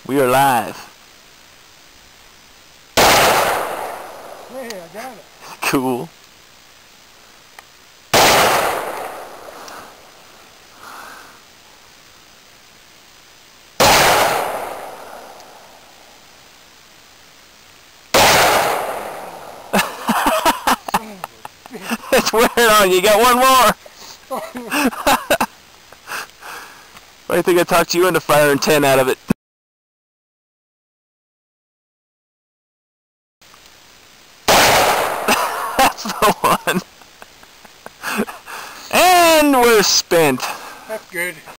We are live. Hey, I got it. Cool. It's wearing on you. You got one more. I think I talked you into firing 10 out of it. That's the one. And we're spent. That's good.